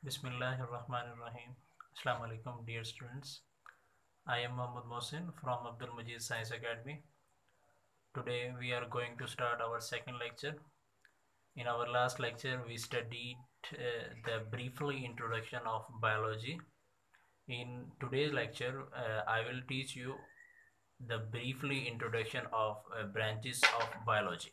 Bismillahirrahmanirrahim. Assalamu alaikum, dear students. I am Mohammad Mohsin from Abdul Majid Science Academy. Today we are going to start our second lecture. In our last lecture, we studied the briefly introduction of biology. In today's lecture, I will teach you the briefly introduction of branches of biology.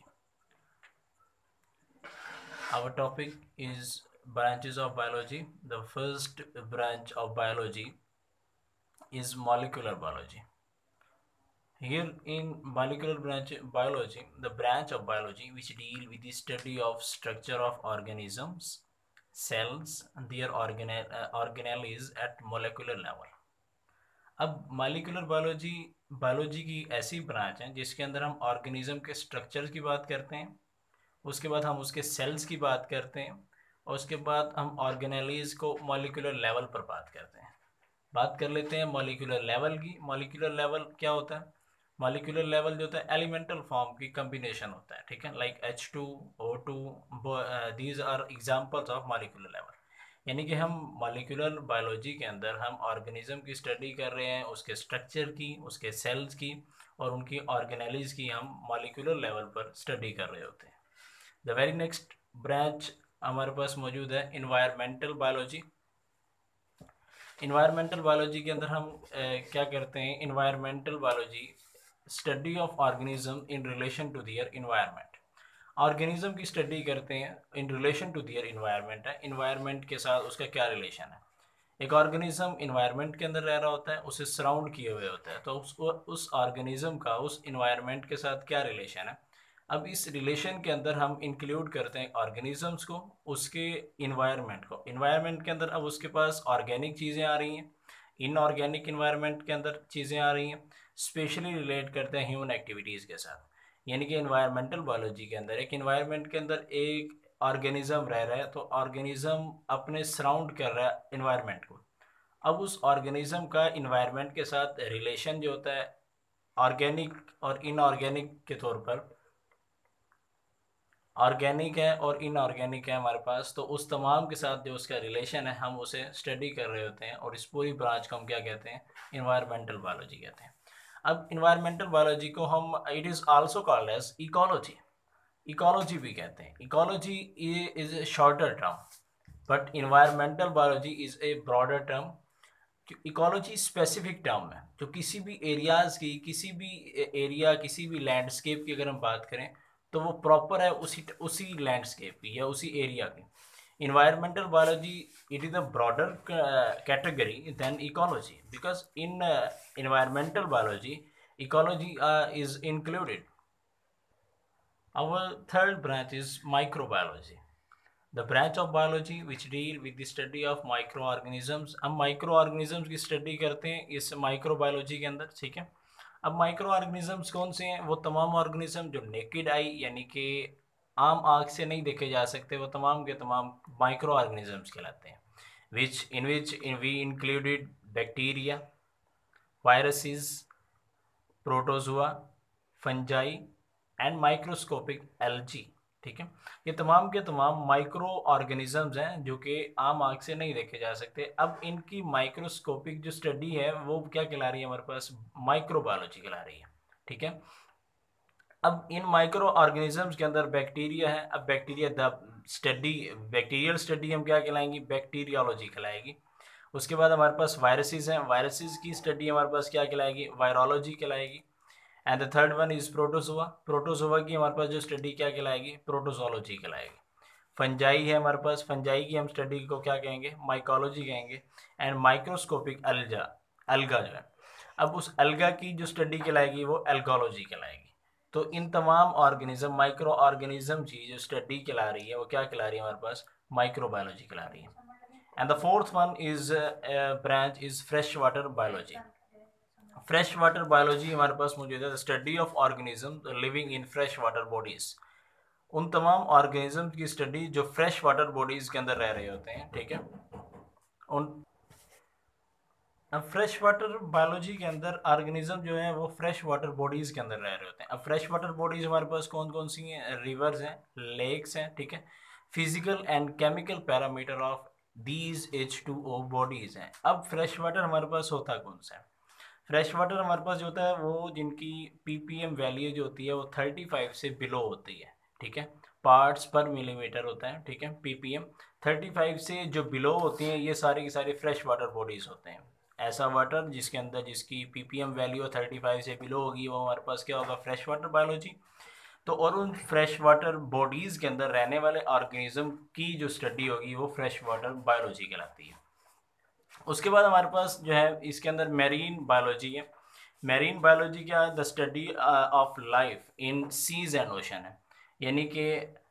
Our topic is branches of biology. The first branch of biology is molecular biology. Here in molecular branch biology, the branch of biology which deal with the study of structure of organisms, cells, and their organelles at molecular level. अब molecular biology की ऐसी branch है जिसके अंदर हम organism के structures की बात करते हैं, उसके बाद हम उसके सेल्स की बात करते हैं और उसके बाद हम ऑर्गेनेलीज को मॉलिक्यूलर लेवल पर बात करते हैं। बात कर लेते हैं मॉलिक्यूलर लेवल की। मॉलिक्यूलर लेवल क्या होता है? मॉलिक्यूलर लेवल जो होता है एलिमेंटल फॉर्म की कम्बिनेशन होता है, ठीक है, like H2O2, these are examples of molecular level. यानी कि हम मॉलिक्यूलर बायोलॉजी के अंदर हम ऑर्गेनिज्म की स्टडी कर रहे हैं, उसके स्ट्रक्चर की, उसके सेल्स की और उनकी ऑर्गेनेलीज की हम मॉलिक्यूलर लेवल पर स्टडी कर रहे होते हैं। द वेरी नेक्स्ट ब्रांच हमारे पास मौजूद है इन्वायरमेंटल बायोलॉजी। इन्वायरमेंटल बायोलॉजी के अंदर हम क्या करते हैं? Environmental biology study of organism in relation to their environment. Organism की स्टडी करते हैं in relation to their environment है, इन्वायरमेंट के साथ उसका क्या रिलेशन है। एक ऑर्गेनिज्म इन्वायरमेंट के अंदर रह रहा होता है, उसे सराउंड किए हुए होता है, तो उस ऑर्गेनिज्म का उस इन्वायरमेंट के साथ क्या रिलेशन है। अब इस रिलेशन के अंदर हम इंक्लूड करते हैं ऑर्गेनिजम्स को, उसके इन्वायरमेंट को। इन्वायरमेंट के अंदर अब उसके पास ऑर्गेनिक चीज़ें आ रही हैं, इनऑर्गेनिक इन्वायरमेंट के अंदर चीज़ें आ रही हैं, स्पेशली रिलेट करते हैं ह्यूमन एक्टिविटीज़ के साथ। यानी कि इन्वायरमेंटल बायोलॉजी के अंदर एक इन्वायरमेंट के अंदर एक ऑर्गेनिज्म रह रहा है, तो ऑर्गेनिज्म अपने सराउंड कर रहा है इन्वायरमेंट को। अब उस ऑर्गेनिज्म का इन्वायरमेंट के साथ रिलेशन जो होता है ऑर्गेनिक और इनऑर्गेनिक के तौर पर, ऑर्गेनिक है और इनऑर्गेनिक है हमारे पास, तो उस तमाम के साथ जो उसका रिलेशन है हम उसे स्टडी कर रहे होते हैं और इस पूरी ब्रांच को हम क्या कहते हैं? इन्वायरमेंटल बायोलॉजी कहते हैं। अब इन्वायरमेंटल बायोलॉजी को हम it is also called as ecology. Ecology भी कहते हैं। Ecology is a shorter term but environmental biology is a broader term. Ecology specific term है जो किसी भी एरियाज़ की, किसी भी एरिया, किसी भी लैंडस्केप की अगर हम बात करें तो वो प्रॉपर है उसी लैंडस्केप की या उसी एरिया की। Environmental biology it is a broader category than ecology because in environmental biology ecology is included. Our third branch is microbiology, the branch of biology which deal with the study of microorganisms. हम microorganisms की study करते हैं इस microbiology के अंदर, ठीक है। अब माइक्रो ऑर्गेनिजम्स कौन से हैं? वो तमाम ऑर्गेनिज्म जो नेकेड आई यानी कि आम आँख से नहीं देखे जा सकते, वो तमाम के तमाम माइक्रो ऑर्गेनिजम्स कहलाते हैं। Which we included bacteria, viruses, protozoa, fungi and microscopic algae, ठीक है। ये तमाम के तमाम माइक्रो ऑर्गेनिजम्स हैं जो कि आम आँख से नहीं देखे जा सकते। अब इनकी माइक्रोस्कोपिक जो स्टडी है वो क्या कहला रही है? हमारे पास माइक्रोबायोलॉजी कहला रही है, ठीक है। अब इन माइक्रो ऑर्गेनिजम्स के अंदर बैक्टीरिया है। अब bacteria the study, bacterial study हम क्या कहलाएंगी? बैक्टीरियोलॉजी कहलाएगी। उसके बाद हमारे पास वायरसेस हैं, वायरसेस की स्टडी हमारे पास क्या कहलाएगी? वायरोलॉजी कहलाएगी। And the third one is protozoa, protozoa की हमारे पास जो स्टडी क्या कहलाएगी? प्रोटोजोलॉजी कहलाएगी। फंजाई है हमारे पास, फंजाई की हम स्टडी को क्या कहेंगे? माइकोलॉजी कहेंगे। एंड माइक्रोस्कोपिक अल्जा, अलगा जो है, अब उस अलगा की जो स्टडी कहलाएगी वो एल्गोलॉजी कहलाएगी। तो इन तमाम ऑर्गेनिज्म, माइक्रो ऑर्गेनिज्म की जो स्टडी कहला रही है वो क्या कहला रही है? हमारे पास माइक्रोबायोलॉजी कहला रही है। And the fourth one is branch is fresh water biology. Fresh water biology हमारे पास मौजूद है, study of organism living in fresh water bodies. उन तमाम ऑर्गेनिज्म की स्टडी जो फ्रेश वाटर बॉडीज के अंदर रह रहे होते हैं, ठीक है। उन अब फ्रेश वाटर बायोलॉजी के अंदर ऑर्गेनिज्म जो है वो फ्रेश वाटर बॉडीज़ के अंदर रह रहे होते हैं। अब फ्रेश वाटर बॉडीज़ हमारे पास कौन कौन सी हैं? रिवर्स हैं, लेक्स हैं, ठीक है। Physical and chemical parameter of these H2O bodies हैं। अब फ्रेश वाटर हमारे पास होता कौन सा है? फ्रेश वाटर हमारे पास जो होता है वो जिनकी ppm वैल्यू जो होती है वो 35 से बिलो होती है, ठीक है, पार्ट्स पर मिलीमीटर होता है, ठीक है, ppm 35 से जो बिलो होती हैं ये सारी की सारी फ्रेश वाटर बॉडीज होते हैं। ऐसा वाटर जिसके अंदर जिसकी ppm वैल्यू 35 से बिलो होगी वो हमारे पास क्या होगा? Fresh water biology. तो और उन फ्रेश वाटर बॉडीज़ के अंदर रहने वाले ऑर्गेनिज्म की जो स्टडी होगी वो फ्रेश वाटर बायोलॉजी कहलाती है। उसके बाद हमारे पास जो है इसके अंदर मेरीन बायोलॉजी है। मेरीन बायोलॉजी क्या है? The study of life in seas and ocean है, यानी कि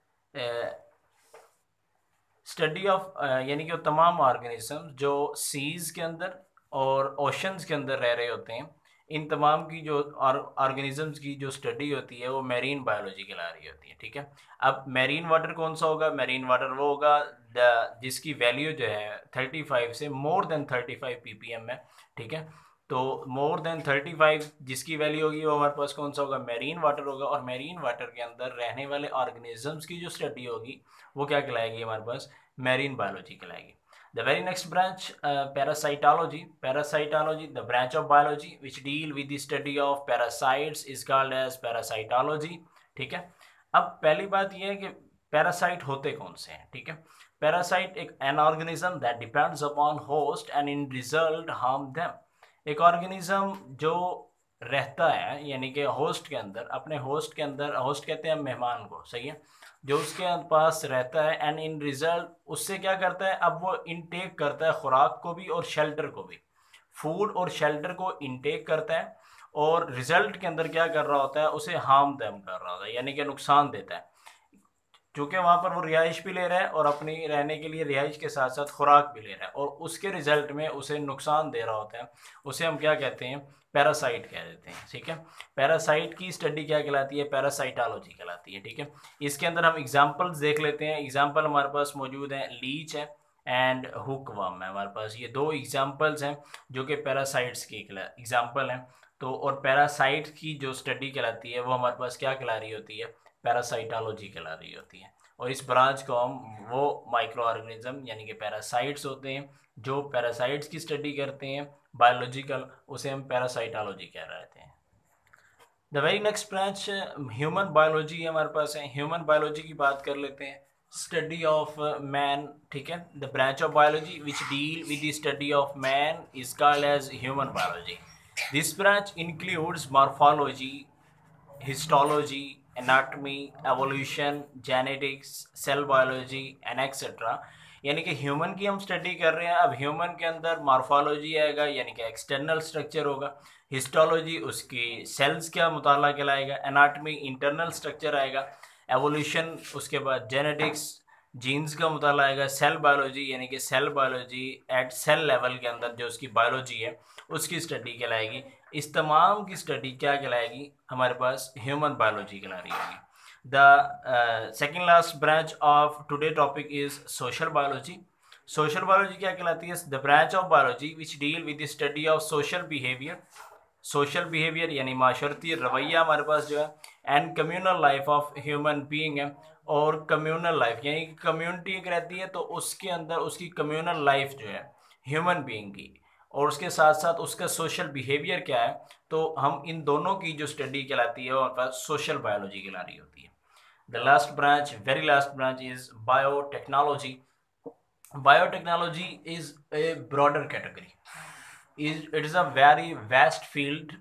स्टडी ऑफ यानी कि वो तमाम ऑर्गेनिज्म जो सीज के अंदर और ओशंस के अंदर रह रहे होते हैं, इन तमाम की जो ऑर्गेनिजम्स की जो स्टडी होती है वो मेरीन बायोलॉजी कहला रही होती है, ठीक है। अब मेरीन वाटर कौन सा होगा? मेरीन वाटर वो होगा जिसकी वैल्यू जो है 35 से मोर देन 35 ppm है, ठीक है। तो मोर देन 35 जिसकी वैल्यू होगी वो हमारे पास कौन सा होगा? मेरीन वाटर होगा। और मेरीन वाटर के अंदर रहने वाले ऑर्गेनिजम्स की जो स्टडी होगी वो क्या कहलाएगी? हमारे पास मेरीन बायोलॉजी कहलाएगी। The very next branch, parasitology. Parasitology, the branch of biology which deal with the study of parasites, is called as parasitology. ठीक है। अब पहली बात यह है कि पैरासाइट होते कौन से हैं, ठीक है। पैरासाइट एक an organism that depends upon host and in result harm them. एक ऑर्गेनिज्म जो रहता है यानी कि होस्ट के अंदर, अपने होस्ट के अंदर, होस्ट कहते हैं मेहमान को, सही है, जो उसके पास रहता है एंड इन रिजल्ट उससे क्या करता है? अब वो इनटेक करता है खुराक को भी और शेल्टर को भी, फूड और शेल्टर को इनटेक करता है और रिजल्ट के अंदर क्या कर रहा होता है? उसे हार्म दम कर रहा होता है, यानी कि नुकसान देता है। क्योंकि वहाँ पर वो रिहाइश भी ले रहा है और अपनी रहने के लिए रिहाइश के साथ साथ खुराक भी ले रहा है और उसके रिजल्ट में उसे नुकसान दे रहा होता है, उसे हम क्या कहते हैं? पैरासाइट कह देते हैं, ठीक है। पैरासाइट की स्टडी क्या कहलाती है? पैरासाइटोलॉजी कहलाती है, ठीक है। इसके अंदर हम एग्जांपल्स देख लेते हैं। एग्जांपल हमारे पास मौजूद हैं, लीच है एंड हुकवर्म है। हमारे पास ये दो एग्जांपल्स हैं जो कि पैरासाइट्स की एग्जांपल हैं। तो और पैरासाइट की जो स्टडी कहलाती है वो हमारे पास क्या कहला रही होती है? पैरासाइटोलॉजी कहला रही होती है। और इस ब्रांच को हम वो माइक्रो ऑर्गेनिज्म यानी कि पैरासाइट्स होते हैं जो पैरासाइट्स की स्टडी करते हैं बायोलॉजिकल, उसे हम पैरासाइटोलॉजी कह रहे थे। The very next branch human biology हमारे पास है। ह्यूमन बायोलॉजी की बात कर लेते हैं। स्टडी ऑफ मैन, ठीक है। The branch of biology which deal with the study of man is called as human biology. This branch includes morphology, histology, anatomy, evolution, genetics, cell biology and etc. यानी कि human की हम study कर रहे हैं। अब ह्यूमन के अंदर मॉर्फोलॉजी आएगा यानी कि एक्सटर्नल स्ट्रक्चर होगा, हिस्टोलॉजी उसकी सेल्स का मुताला कहलाएगा, एनाटमी इंटरनल स्ट्रक्चर आएगा, एवोल्यूशन उसके बाद जेनेटिक्स जीन्स का मुताला आएगा, सेल बायोलॉजी यानी कि cell biology at cell level के अंदर जो उसकी बायोलॉजी है उसकी स्टडी कहलाएगी। इस तमाम की स्टडी क्या कहलाएगी? हमारे पास ह्यूमन बायोलॉजी कहला रही होगी। The second last branch of today topic is social biology. Social biology क्या कहलाती है? The branch of biology which deal with the study of social behaviour. Social behaviour यानी माशरती रवैया हमारे पास जो है, and communal life of human being है। और कम्यूनल लाइफ यानी कि कम्युनिटी एक रहती है तो उसके अंदर उसकी कम्यूनल लाइफ जो है ह्यूमन बीइंग की, और उसके साथ साथ उसका सोशल बिहेवियर क्या है, तो हम इन दोनों की जो स्टडी कहलाती है हमारे पास सोशल बायोलॉजी कहला रही होती है। The last branch, very last branch is biotechnology. Biotechnology is a broader category, it is a very vast field.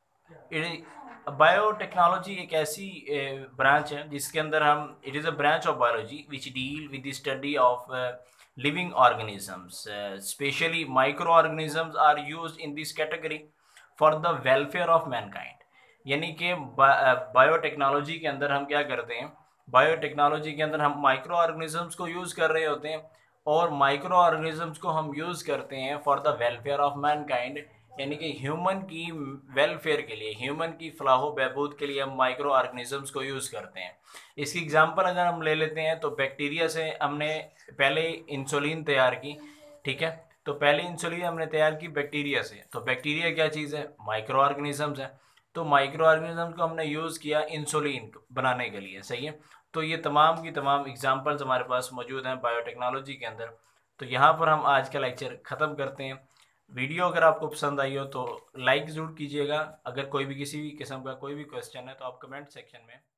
Biotechnology एक ऐसी ब्रांच है जिसके अंदर हम, it is a branch of biology which deal with the study of living organisms, especially microorganisms are used in this category for the welfare of mankind। यानी कि biotechnology के अंदर हम क्या करते हैं? बायोटेक्नोलॉजी के अंदर हम माइक्रो ऑर्गेनिजम्स को यूज़ कर रहे होते हैं और माइक्रो ऑर्गेनिजम्स को हम यूज़ करते हैं for the welfare of mankind, यानी कि ह्यूमन की वेलफेयर के लिए, ह्यूमन की फलाह बहबूद के लिए हम माइक्रो ऑर्गेनिजम्स को यूज़ करते हैं। इसकी एग्जांपल अगर हम ले लेते हैं तो बैक्टीरिया से हमने पहले इंसुलिन तैयार की, ठीक है। तो पहले इंसुलिन हमने तैयार की बैक्टीरिया से। तो बैक्टीरिया क्या चीज़ है? माइक्रो ऑर्गेनिजम्स है। तो माइक्रो ऑर्गेनिजम्स को हमने यूज़ किया इंसुलिन बनाने के लिए, सही है। तो ये तमाम की तमाम एग्जांपल्स हमारे पास मौजूद हैं बायोटेक्नोलॉजी के अंदर। तो यहाँ पर हम आज का लेक्चर ख़त्म करते हैं। वीडियो अगर आपको पसंद आई हो तो लाइक ज़रूर कीजिएगा। अगर कोई भी किसी भी किस्म का कोई भी क्वेश्चन है तो आप कमेंट सेक्शन में